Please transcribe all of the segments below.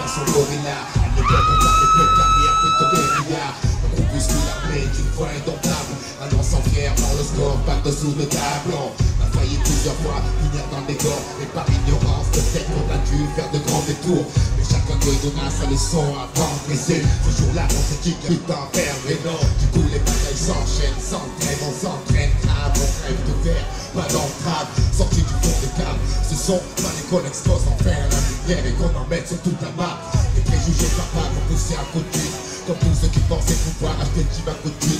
son gorilla. Elle ne peut pas les peu de carrière, fait tomber un milliard. Un groupuscule armé d'une foi indomptable. Annonçant fier dans le score, pas dessous le tableau. On a failli plusieurs fois finir dans des corps. Et par ignorance, peut-être qu'on a dû faire de grands détours. Mais chacun doit donner sa leçon avant de presser. Ce jour-là, on s'est dit qu'il y a tout à faire. Mais non, du coup les batailles s'enchaînent sans trêve. On s'entraîne grave, on rêve de faire. Pas d'entrave, sorti du fond de câble. Ce sont pas les qu'on expose enfin à la lumière et qu'on en mette sur toute la map. Les préjugés capables vont pousser à côté. Comme tous ceux qui pensaient pouvoir acheter le type à côté.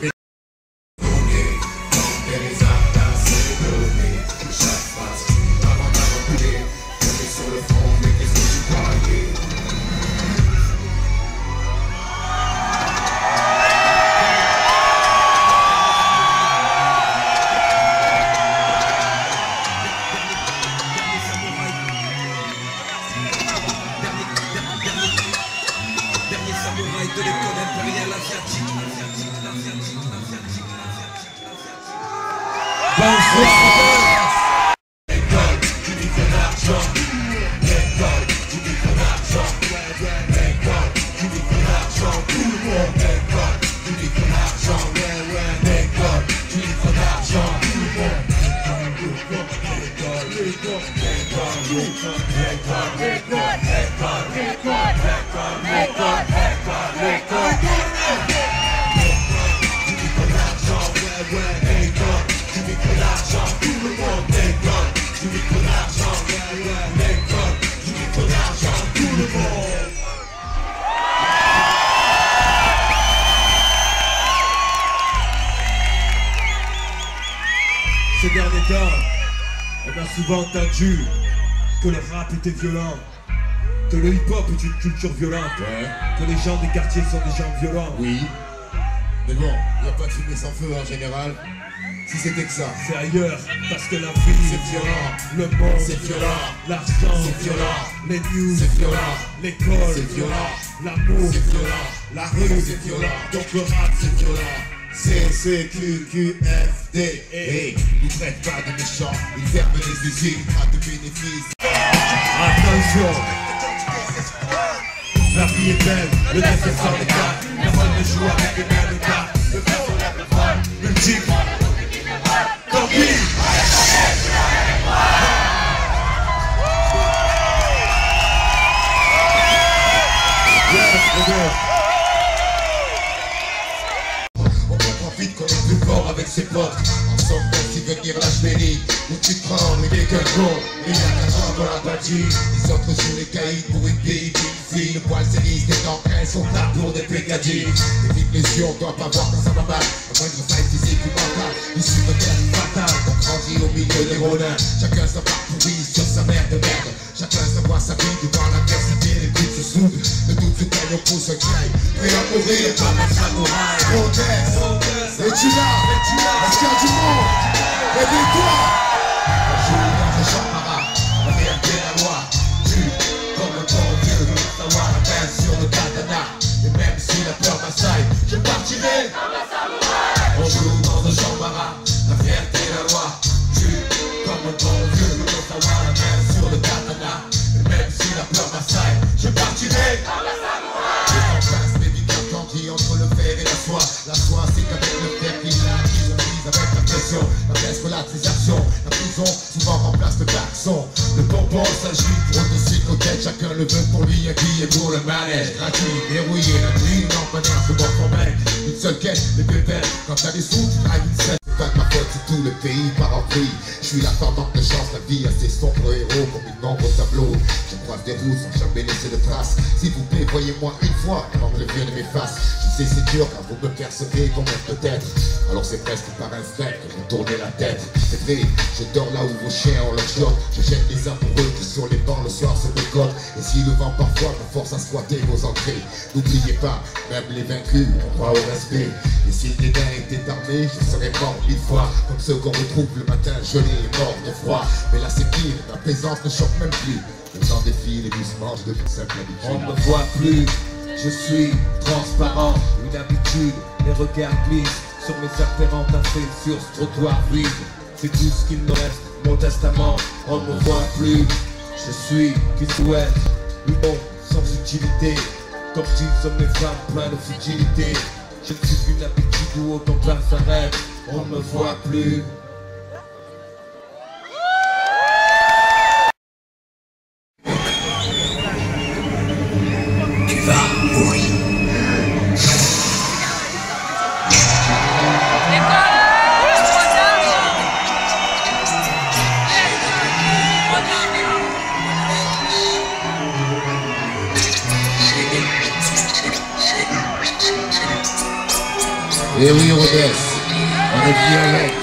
De l'école impériale asiatique. Bonsoir. L'école du micro d'argent. L'école du micro d'argent. L'école du micro d'argent. Tout le monde. L'école du micro d'argent. L'école du micro d'argent. Tout le monde. Ces derniers temps, on a souvent entendu que le rap était violent, que le hip-hop est une culture violente, que les gens des quartiers sont des gens violents. Oui, mais bon, il n'y a pas de fumée sans feu en général. Si c'était que ça. C'est ailleurs, parce que la vie c'est violent, le monde c'est violent, l'argent c'est violent, les news c'est violent, l'école c'est violent, l'amour c'est violent, la rue c'est violent, donc le rap c'est violent. C-C-Q-Q-F-D. Hey, ils traitent pas de méchants, ils ferment les usines, pas de bénéfices. Attention, la vie est belle, le nécessaire est calme. Personne ne joue avec les mêmes cartes. Le fait sur la frappe, multiple. Tant pis. On comprend vite qu'on est plus fort avec ses potes. Ensemble, si venir la chmélie, où tu te prends, mais dès qu'un jour, il y a qu'un jour dans la bâtie. Les autres jouent les caïds pour une pays, une fille. Le poil s'élise, des dents crèves sont là pour des pégadilles. Évite les yeux, on doit pas voir quand ça va mal. À moins que je fasse physique ou mental, issu de terre fatale. On grandit au milieu des rôlins. Chacun sa part pourrie sur sa mère de merde. Chacun sa voix, sa vie, devant l'adversité, les coups se soudent. Le doute se gagne, on pousse un craille. Prêt à mourir comme un samouraï. Proteste, et tu l'as, parce qu'il y a du monde. Réveille-toi. On joue dans un champ marin, la vérité la loi. Tue comme un bon dieu, savoir la main sur le katana. Et même si la peur m'assaille, je partirai comme un samouraï. On joue dans un champ marin, la fierté la loi. Tue comme un bon dieu, savoir la main sur le katana. Et même si la peur m'assaille, je partirai comme un samouraï. Les temps passent, mais du carton qui entre le fer et la soie. La soie, c'est qu'avec le fer qui l'a, qui se brise avec la pression. La déscolarisation, la prison souvent remplace le klaxon. Le bonbon s'agit pour un dossier coquette. Chacun le veut pour lui, un billet pour le manège. Gratuit, verrouillé, la nuit, non, manière, c'est bon pour mec. Une seule quête, les bébés. Quand t'as des sous, tu travailles une scène. C'est pas de ma faute si tout le pays part en vrille. Je suis là par manque de chance, la vie a ses sombres héros comme une ombre au tableau. Je croise des routes sans jamais laisser de traces. S'il vous plaît, voyez-moi une fois avant que le vieux ne m'efface. Je sais c'est dur car vous me percevez comme un peut-être. Alors c'est presque par instinct que vous tournez la tête. C'est vrai, je dors là où vos chiens ont leur shot. Je jette les amoureux qui sur les bancs le soir se décotent. Et si le vent parfois me force à squatter vos entrées, n'oubliez pas, même les vaincus, on croit au respect. Et si le dédain était armé, je serais mort 1000 fois. Comme ceux qu'on retrouve le matin gelés et morts de froid. Mais là c'est pire, ma présence ne choque même plus. Le temps défile et doucement je deviens simple habitude. On ne me voit plus, je suis transparent. Une habitude, les regards glissent sur mes artères entassées sur ce trottoir vide. C'est tout ce qu'il me reste, mon testament. On ne me voit plus, je suis qui souhaite. Le monde sans utilité. Comme disent hommes et femmes plein de futilité. Je ne suis qu'une habitude où autant pas s'arrête, on ne me voit plus. Tu vas mourir. Et oui, Rodez, on est bien avec.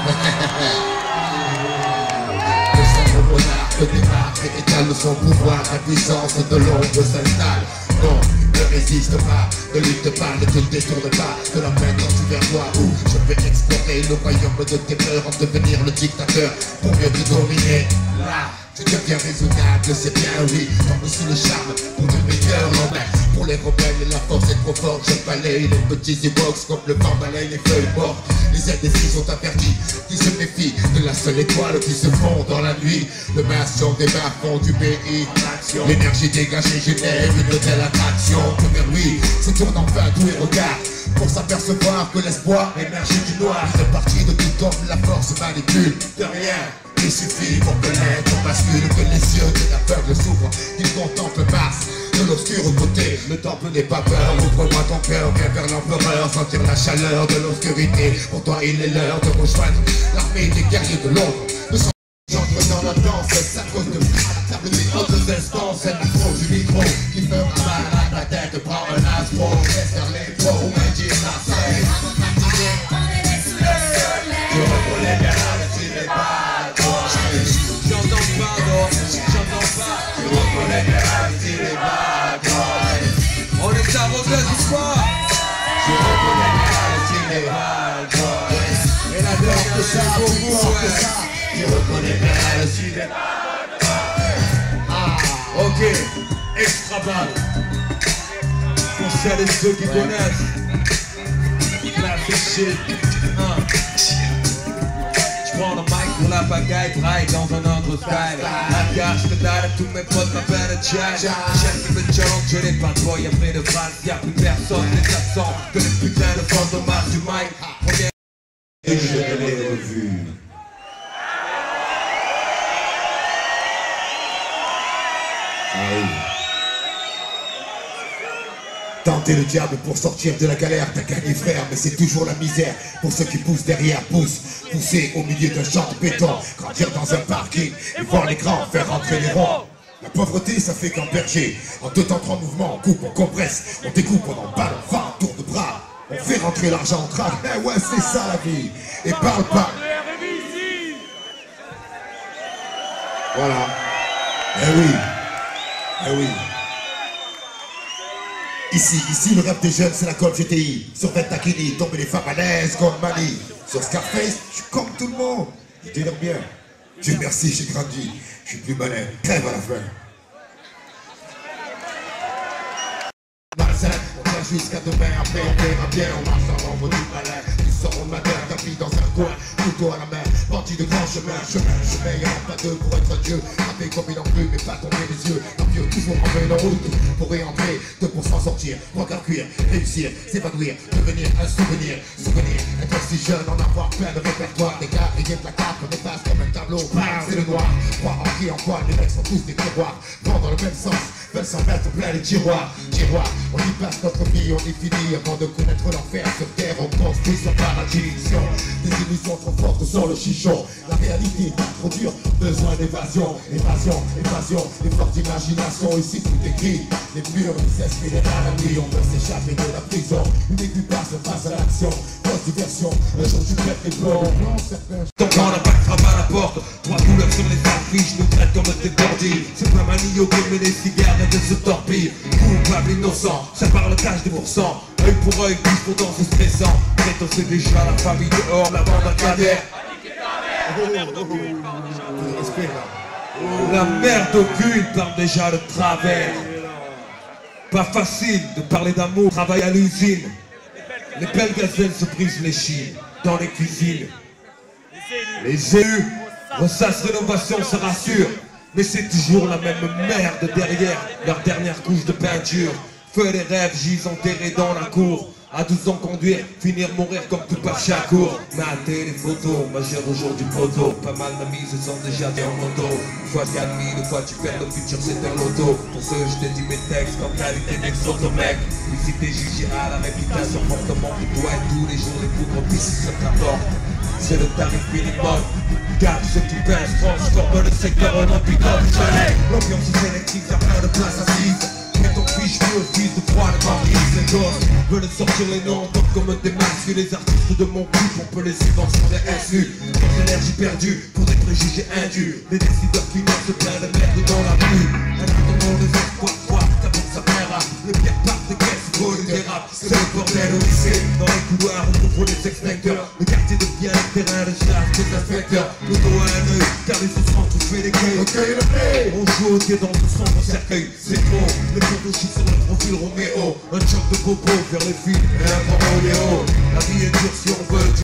Le sombre monarque démarre et étale son pouvoir, la puissance de l'ombre s'installe. Non, ne résiste pas, ne lutte pas, ne te détourne pas de la main tendue vers toi où je vais explorer le royaume de tes peurs en devenir le dictateur pour mieux te dominer. Là, tu deviens raisonnable, c'est bien oui, tant aussi le charme pour de meilleurs lendemains. Pour les rebelles, la force est trop forte, je balaye les petits e-box comme le vent balaye les feuilles mortes. Les indécis sont avertis, qui se méfient de la seule étoile qui se fond dans la nuit. Le maçon des bas-fonds du pays, l'énergie dégagée génère une telle attraction que vers lui se tourne enfin tous les regards pour s'apercevoir que l'espoir émerge du noir. Il fait partie de tout homme, la force manipule de rien. Il suffit pour que l'être bascule, que les yeux de l'aveugle s'ouvrent, qu'il contemple Mars de l'obscur côté. Le temple n'est pas peur, ouvre-moi ton cœur, viens vers l'empereur, sentir la chaleur de l'obscurité. Pour toi il est l'heure de rejoindre l'armée des guerriers de l'ombre. J'entre dans la danse, c'est à cause de la table des hautes instances, c'est l'afro du micro qui fera mal à ta tête. Prends un astro, laisse faire les pros, mais dis ça c'est. Je reconnais bien si les bad boys. J'entends pas, non, j'entends pas. Je reconnais bien si les bad boys. On est à Rodez ou quoi? Je reconnais bien si les bad boys. Et la dernière que ça pour vous, je reconnais bien si les bad boys. Ah, ok, extra bad. Pour celles et ceux qui connaissent. Classic shit. J'prends le mic pour la pagaille, braille dans un autre style. La gage que dalle, tous mes potes m'appellent Jack. J'aime le challenge, je n'ai pas de boy après de balle. Y'a plus personne, les absents que les putains de fantômes du mic. Première et je l'ai revu. Ah oui. Tenter le diable pour sortir de la galère, t'as gagné frère, mais c'est toujours la misère. Pour ceux qui poussent derrière, pousser au milieu d'un champ de béton, grandir dans un parking, et voir les grands faire rentrer les ronds. La pauvreté ça fait qu'un berger, en 2 temps 3 mouvements, on coupe, on compresse, on découpe, on emballe, on va, on tour de bras. On fait rentrer l'argent, on craque, eh ouais c'est ça la vie. Et parle pas. Voilà. Eh oui. Eh oui. Ici, le rêve des jeunes, c'est la Golf GTI. Sur Ventakini, tomber les femmes à l'aise comme Mali. Sur Scarface, je suis comme tout le monde. Je délire bien. Dieu merci, j'ai grandi. Je suis plus malin. Crève à la fin. Malsain, on vient jusqu'à demain. Après, on verra bien. On marche en l'ombre du malin. Tu sors au matin, tapis dans un coin. Couteau à la main. Parti de grand chemin. Y'en a pas deux pour être Dieu. Frapper comme une enclume, mais pas tomber les yeux. Un vieux, toujours en vélo route. Pour réentrer, 2 pour s'en sortir. Regarde cuire, réussir, s'évanouir. Devenir un souvenir. Être si jeune, en avoir plein de répertoires. Des gars, rien de la carte, on efface comme un tableau. C'est le noir. Croire en qui, en quoi, les mecs sont tous des tiroirs. Vont dans le même sens, veulent s'en mettre plein les tiroirs. On y passe notre vie, on y finit. Avant de connaître l'enfer sur terre, on construit son paradis. Des illusions trop fortes sur le chichon. La réalité est trop dure, besoin d'évasion. Évasion, effort d'imagination. Ici tout est gris, les murs, les esprits, les maladies. On veut s'échapper de la prison. Une équipage face à l'action. Grosse diversion, un jour tu pètes les plombs. Donc on n'a pas de frappe à la porte. 3 couleurs sur les affiches, nous traitent comme des bandits. C'est pas manio qui met les cigares et de ce torpille. Coupable innocent, ça parle cash des pourcents. Œil pour œil, plus pour danser stressant. Prétend c'est déjà la famille dehors, la bande à cadère. La merde au cul parle déjà de travers. Pas facile de parler d'amour, travail à l'usine. Les belles gazelles se brisent les chines dans les cuisines. Les élus, ressasse rénovation se rassure. Mais c'est toujours la même merde derrière leur dernière couche de peinture. Feu les rêves, gisent enterrés dans la cour. À 12 ans conduire, finir mourir comme tout par Shakur. Mater les photos, majeur aujourd'hui poteau. Pas mal d'amis se sont déjà mis en moto. Une fois tu admis, une fois tu perds le futur c'est un loto. Pour ce je te dis mes textes en qualité d'ex-photo mec. Ici t'es jugé à la réputation fortement. Tu dois être tous les jours les plus gros pistes sur ta porte. C'est le tarif minimum. Car ceux qui pèsent transforment le secteur en hôpital. L'ambiance est sélective, y'a plein de place assise. Mais ton fiche bleu, fils de froid, de banquise, les gosses veulent sortir les noms comme des masques. Les artistes de mon groupe, on peut les subventions des SU. Tant d'énergie perdue pour des préjugés indus. Les décideurs finissent se plein de merde dans la rue. Un attendant des espoirs froids, t'apporte sa mère. Les pierres partent des caisses, volent des rap. C'est le bordel au lycée. Dans les couloirs, on trouve les extincteurs. Le quartier devient le terrain de chasse des inspecteurs. Le dos à un œil, car les souffrances tout fait les cueils. On joue au pied dans le sombre cercueil. C'est trop. Les photos sur le profil Roméo. Un choc de popo vers les fils et un grand Roméo. La vie est dure si on veut.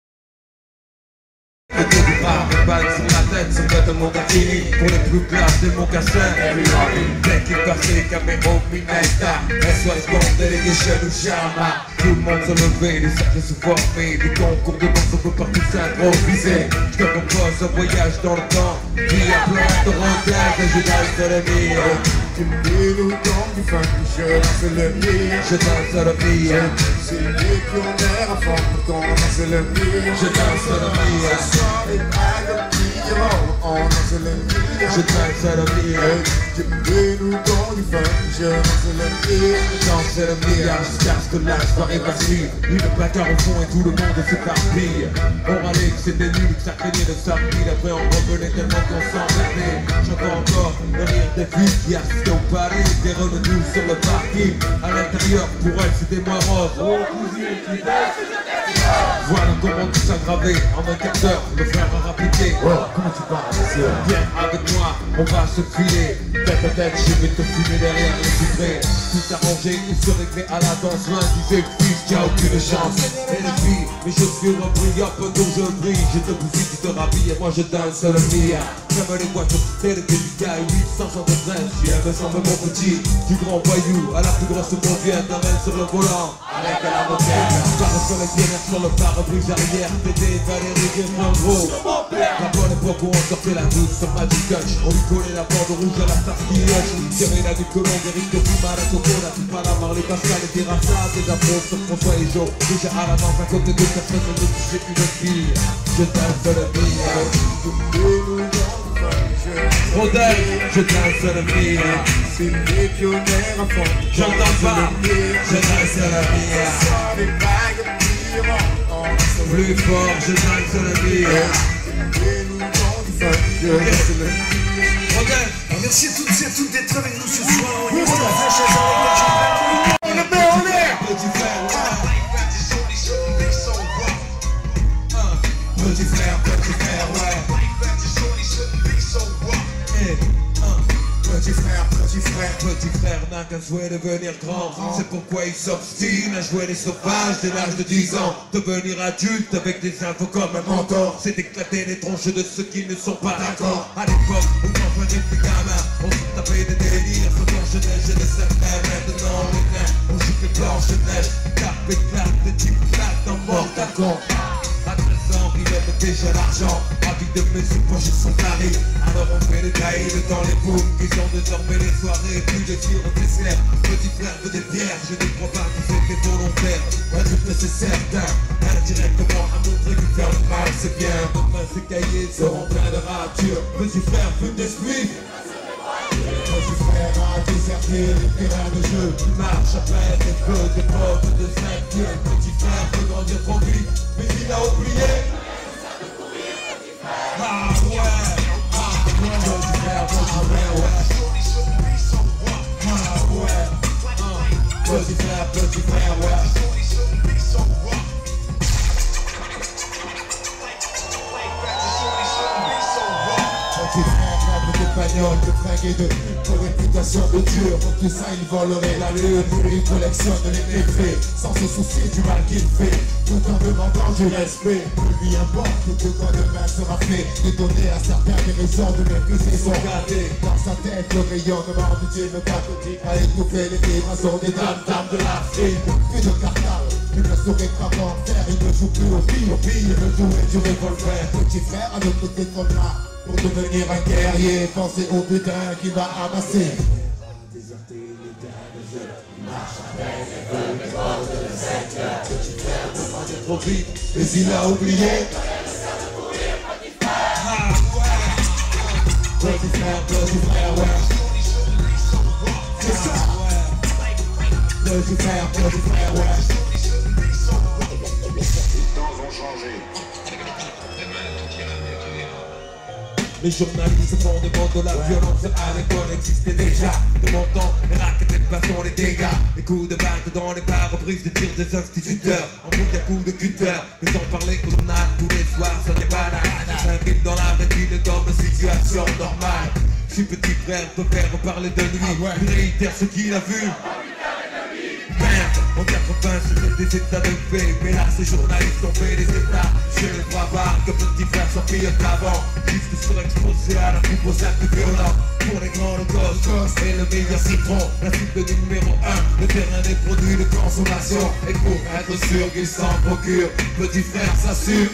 Le début des balles sur la tête, c'est fait de mon gatini. Pour les plus classes des mocassins. Dès qu'il passe les caméras, Minesta. SOS Bomb, Delegation ou Sharma. Tout le monde se lever, les cercles se former. Des concours de danse, on peut partout s'improviser. Je te propose un voyage dans le temps. Qui a plein de regards et je danse le mire. Tu me dis nous donc du funk, je danse le mire. Je danse le mire. C'est les pionniers à fond quand on danse le mire. Je danse le mire. Les bagues qui on danse le mire. Je danse le mire. Tu me dis nous donc du funk, je danse le mire. Je danse le mire jusqu'à ce que la soirée vacille. Une placard au fond et tout le monde s'éparpille. On râlait que c'était nul, que ça craignait de sortir. Après on revenait tellement qu'on s'emmerdait. J'entends encore le rire des filles qui assistent au palais. Des renouvelés sur le parking. À l'intérieur, pour elles c'était moins rose. Oh cousine, qui voilà comment tout s'aggraver. En un quart d'heure, le frère a rappliqué. Oh, comment tu parles, monsieur? Viens avec moi, on va se filer. Tête à tête, je vais te fumer derrière les vitrés. Tout arrangé, il se réglait à la danse. L'un disait le fils qui a aucune chance. Et les filles, mes chaussures brillent, hop, donc je brille. Je te bousille, tu te rhabilles et moi je danse le mire. Comme les voitures, c'est le délicat 873. J'y aime semble mon petit, du grand voyou à la plus grosse convienne. T'amène sur le volant, avec la moquette. Barre sur les pierres, sur le pare-brise arrière. Tété, Valérie, et mon gros. La bonne époque où on sortait la douce sur Magic Touch. On lui collait la bande rouge à la Starkillage. On lui tirait la nuque longue, Eric de Puma, la Coco, la Tipa, la Marley, Pascal et Terrassa. Des afros sur François et Joe. Déjà à l'avance, à côté de personnes, on veut toucher une fille. Je danse le mire. Rodel, je danse le mire. C'est les pionniers à fond. J'entends pas, je danse le mire. Les bagues qui on Plus fort, je danse le mire. et nous dans du funk, je danse le mire. Rodel, Merci à toutes et à tous d'être avec nous ce soir. On y reste la fraîcheur avec on est petit frère, petit frère, ouais. Petit frère n'a qu'un souhait de devenir grand. C'est pourquoi il s'obstine à jouer les sauvages dès l'âge de 10 ans. Devenir adulte avec des infos comme un mentor, c'est d'éclater les tronches de ceux qui ne sont pas d'accord. À l'époque, où on faisait des gamins, on se tapait des délires. Ce Blanche-Neige et les secrets. Maintenant on est nains, on joue les Blanche-Neige. Tape et claque, des types claques dans Mortal Kombat. À 13 ans, il aime déjà l'argent. Envie de mes poches sont carrés. Alors on fait des caïds dans les boules. Ils ont désormais les soirées, plus de tir au dessert. Petit frère veut des pierres, je ne crois pas que c'était volontaire. Adulte c'est certain, indirectement à montrer que faire le mal c'est bien. Demain ces cahiers seront pleins de ratures. Petit frère fume des spliffs. Petit frère a déserté les terrains de jeu. Il marche à peine et veut des potes de 5 dieux. Petit frère veut grandir trop vite, mais il a oublié. Ah ouais, petit frère, ouais. Ah ouais, petit frère, ouais. Petit frère, bagnole de fringues et de réputation de dur. Pour tout ça, il volerait la lune. Il collectionne les méfaits sans se soucier du mal qu'il fait, tout en demandant du respect. Lui importe que quand demain sera fait, de donner à certains des raisons de mépriser son gardé. Dans sa tête, le rayonnement du Dieu catholique a étouffé les vibrations des dames de l'Afrique. Plus de cartable, il ne saurait pas m'en faire. Il ne joue plus au pire, il veut jouer du revolver. Petit frère à notre côté de là, pour devenir un guerrier, pensez au butin qu'il va amasser. Petit frère demandait trop vite, mais il a oublié. Petit frère, ouais. C'est ça. Petit frère, ouais. Les temps ont changé. Les journalistes font de monde de la violence à l'école existait déjà. De mon temps, les raquettes et passion, les dégâts. Les coups de batte dans les pare-brises de tir des instituteurs. En bout d'un coup de cutter, mais sans parler au journal tous les soirs, ça n'est pas la s'invite dans la rétine comme situation normale. Si petit frère peut faire parler de lui, il réitère ce qu'il a vu. Merde, en 80 c'était des états de fait, mais là ces journalistes ont fait des états. Je ne crois pas que petit frère soit pire qu'avant, juste sur exposé à la coupe aux actes violents. Pour les grands le cosmos et le meilleur citron, la cible numéro 1, le terrain des produits de consommation. Et pour être sûr qu'il s'en procure, petit frère s'assure.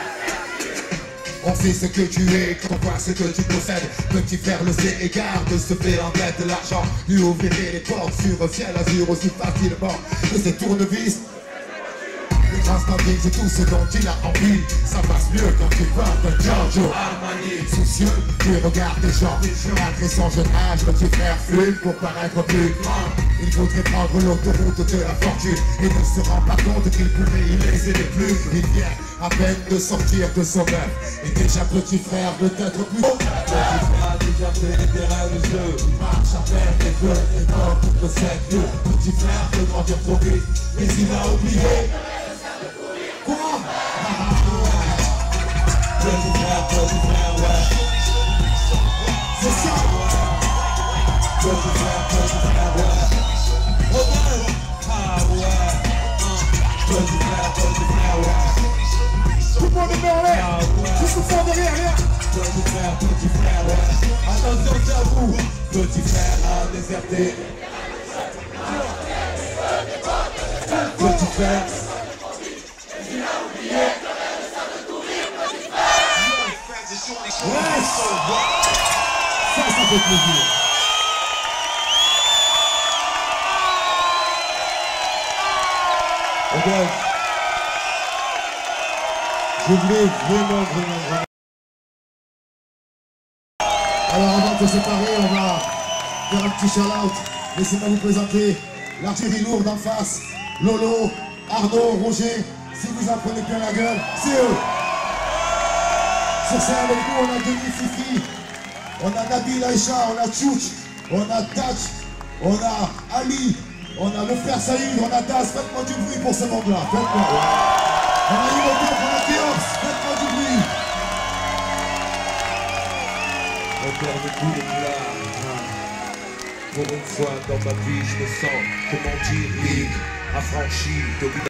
On sait ce que tu es, qu'on voit ce que tu possèdes. Petit frère le sait et garde se fait en tête de l'argent. Lui ouvrirait les portes sur un ciel azur aussi facilement que ses tournevis. Les grands standings, c'est tout ce dont il a envie. Ça passe mieux quand tu portes un Giorgio Armani. Soucieux du regard des gens, malgré son jeune âge, petit frère fume pour paraître plus grand. Il voudrait prendre l'autoroute de la fortune et ne se rend pas compte qu'il pouvait y laisser des plumes. Il vient à peine de sortir de son œuf et déjà petit frère peut-être plus haut. Petit frère a déjà fait des terrains de jeu. Il marche à peine des gueules et dans toute le secteur. Petit frère peut grandir trop vite, mais il a oublié. Quoi? Petit frère, ouais. C'est ça. Petit frère, ouais. Oh ouais. Ah ouais. Petit frère, ouais. Tout le monde est en l'air. Juste au fond derrière, rien. Petit frère, ouais. Attention, c'est à vous. Petit frère a déserté. Petit frère. Yes. Ça fait plaisir. Okay. Je voulais vraiment. Alors avant de se séparer, on va faire un petit shout-out. Laissez-moi vous présenter l'artillerie lourde en face. Lolo, Arnaud, Roger. Si vous en prenez plein la gueule, c'est eux. Sur scène avec nous, on a Denis Fifi, on a Nabil Aïcha, on a Tchouch, on a Tach, on a Ali, on a le frère Saïd, on a Das. Faites-moi du bruit pour ce monde-là, faites-moi. On a Imhotep, on a Kéops, faites-moi du bruit. On perd le coup de gloire. Pour une fois dans ma vie, je me sens, comment dire, libre, affranchi, dominant.